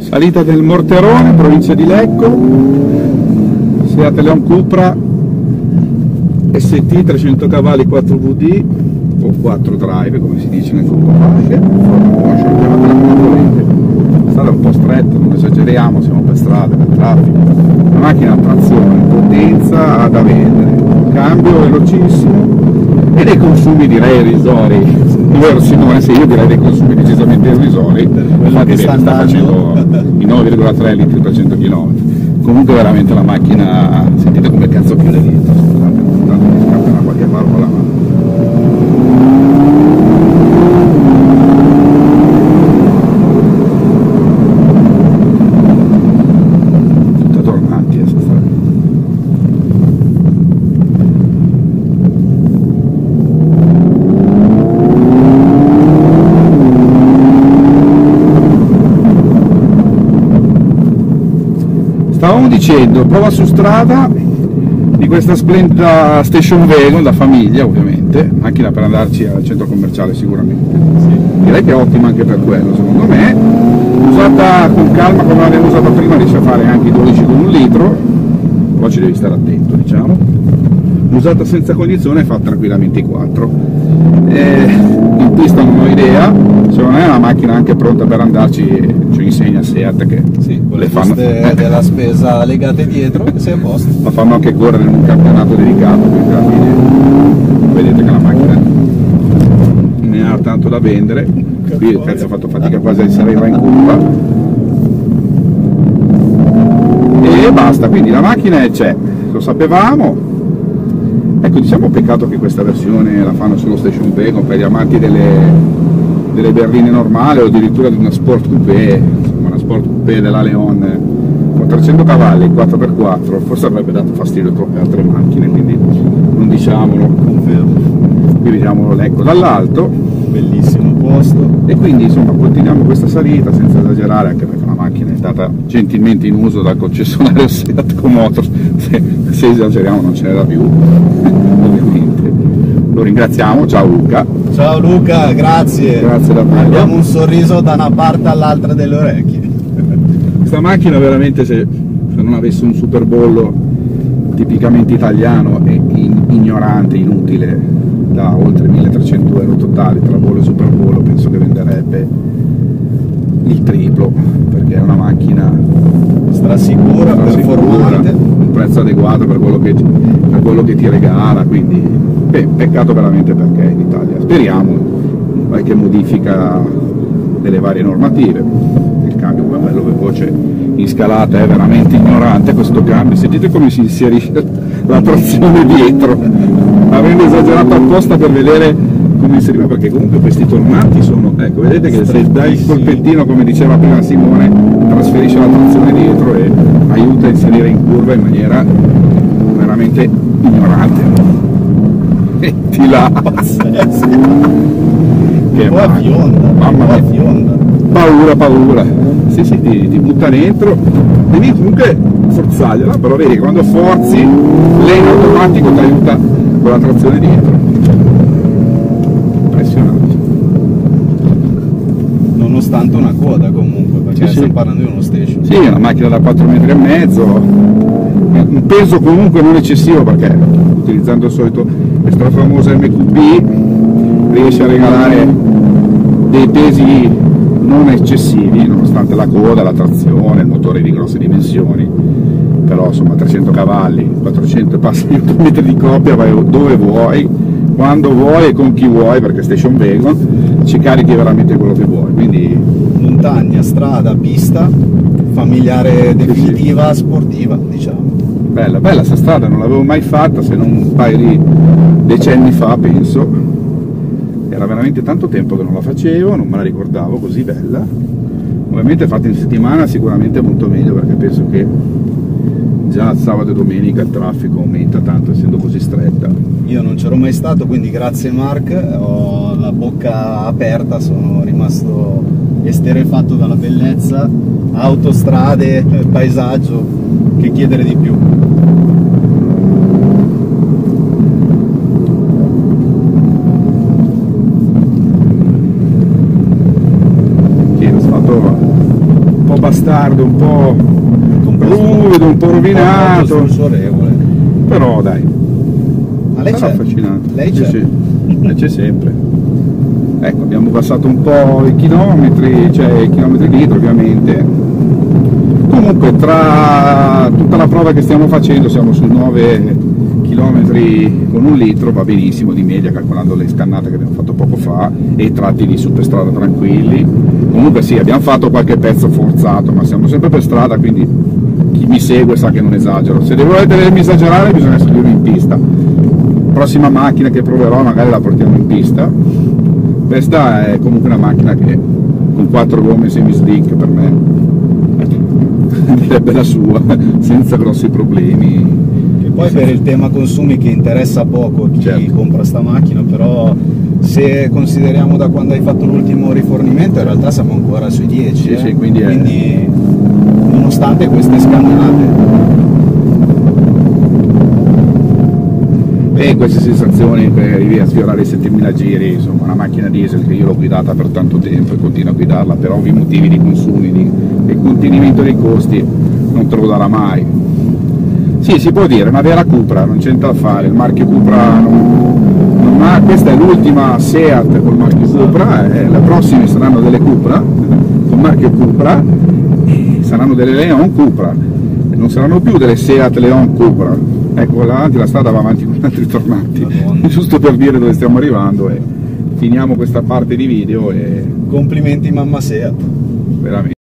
Salita del Morterone, provincia di Lecco, Seat Leon Cupra ST 300 cavalli 4VD o 4 drive come si dice nel controfasce, strada un po' stretta, non esageriamo, siamo per strada, per traffico, una macchina a trazione, potenza da vendere, cambio velocissimo e dei consumi direi irrisori. Vero Simone? Sì, io direi dei consumi decisamente irrisori, infatti sta facendo i 9,3 litri per 100 km. Comunque veramente la macchina, sentite come cazzo chiude dietro, scusate, mi scappa una qualche valvola, ma tutta tornanti sta strada. Stavamo dicendo, prova su strada di questa splendida station wagon da famiglia, ovviamente, macchina per andarci al centro commerciale sicuramente. Sì. Direi che è ottima anche per quello, secondo me. Usata con calma come l'abbiamo usata prima riesce a fare anche i 12 con 1 litro, poi ci devi stare attento, diciamo. Usata senza cognizione fa tranquillamente i 4. In pista non ho idea, secondo me è una macchina anche pronta per andarci, ci insegna Seat che sì, con le fanno della spesa legate dietro e sei a posto. La fanno anche correre in un campionato dedicato, quindi alla fine vedete che la macchina ne ha tanto da vendere. Qui il pezzo ha fatto fatica quasi a salire in curva e basta, quindi la macchina c'è, lo sapevamo. Ecco, diciamo peccato che questa versione la fanno solo station wagon per gli amanti delle berline normali o addirittura di una sport coupé, insomma una sport coupé della Leon con 300 cavalli, 4x4, forse avrebbe dato fastidio a troppe altre macchine, quindi non diciamolo, confermo. Qui vediamo Lecco dall'alto, bellissimo posto, e quindi insomma continuiamo questa salita senza esagerare, anche perché la macchina è stata gentilmente in uso dal concessionario Seat Motors, se esageriamo non ce n'era più ovviamente. Lo ringraziamo, ciao Luca. Ciao Luca, grazie davvero. Abbiamo un sorriso da una parte all'altra delle orecchie. Questa macchina veramente, se non avesse un superbollo tipicamente italiano e ignorante, inutile, da oltre 1300 euro totali tra bollo e superbollo, penso che venderebbe il triplo, perché è una macchina strasicura, performante, un prezzo adeguato per quello che ti regala, quindi peccato veramente perché in Italia. Speriamo qualche modifica delle varie normative. Il cambio come bello veloce in scalata è veramente ignorante questo cambio, sentite come si inserisce la trazione dietro, avendo esagerato apposta per vedere come inseriva, perché comunque questi tornanti sono, ecco, vedete che se dai il colpettino come diceva prima Simone trasferisce la trazione dietro e aiuta a inserire in curva in maniera veramente ignorante. E ti là che mamma mia, paura, sì, ti butta dentro, devi comunque forzargliela, però vedi che quando forzi lei in automatico ti aiuta con la trazione dietro. Impressionante, nonostante una coda comunque, perché stiamo parlando di uno station. Sì, è una macchina da 4,5 metri, un peso comunque non eccessivo, perché utilizzando il solito questa famosa MQB riesce a regalare dei pesi non eccessivi nonostante la coda, la trazione, il motore di grosse dimensioni, però insomma 300 cavalli, 400 e passa Nm di coppia, vai dove vuoi, quando vuoi e con chi vuoi, perché station wagon ci carichi veramente quello che vuoi, quindi montagna, strada, pista, familiare definitiva, sportiva, diciamo. Bella sta strada, non l'avevo mai fatta, se non un paio di decenni fa penso, era veramente tanto tempo che non la facevo, non me la ricordavo così bella. Ovviamente fatta in settimana sicuramente molto meglio, perché penso che già sabato e domenica il traffico aumenta tanto essendo così stretta. Io non c'ero mai stato, quindi grazie Mark, ho la bocca aperta, sono rimasto esterrefatto dalla bellezza, autostrade, paesaggio, che chiedere di più. po' bastardo, un po' ruvido, un po' rovinato, però dai, ma lei c'è? affascinante. Lei c'è? Sì, lei c'è sempre. Ecco, abbiamo abbassato un po' i chilometri, cioè i chilometri litro ovviamente. Comunque tra tutta la prova che stiamo facendo siamo su 9 chilometri con 1 litro, va benissimo di media calcolando le scannate che abbiamo fatto poco fa e i tratti di superstrada tranquilli. Comunque sì, abbiamo fatto qualche pezzo forzato, ma siamo sempre per strada, quindi chi mi segue sa che non esagero. Se volete vedermi esagerare bisogna salire in pista. Prossima macchina che proverò magari la portiamo in pista. Questa è comunque una macchina che con 4 gomme semi-slick per me direbbe la sua, senza grossi problemi. E poi per il tema consumi che interessa poco a chi compra sta macchina, però se consideriamo da quando hai fatto l'ultimo rifornimento in realtà siamo ancora sui 10, sì, quindi nonostante queste scannate. E queste sensazioni che arrivi a sfiorare i 7000 giri, insomma una macchina diesel che io l'ho guidata per tanto tempo e continuo a guidarla per ovvi motivi di consumi e contenimento dei costi non te lo darà mai. Sì, si può dire, una vera Cupra, non c'è niente da fare, il marchio Cupra non ha, questa è l'ultima Seat col marchio Cupra, le prossime saranno delle Cupra col marchio Cupra e saranno delle Leon Cupra, non saranno più delle Seat Leon Cupra. Ecco, là avanti la strada va avanti con altri tornanti, giusto per dire dove stiamo arrivando e finiamo questa parte di video e complimenti mamma Seat. veramente.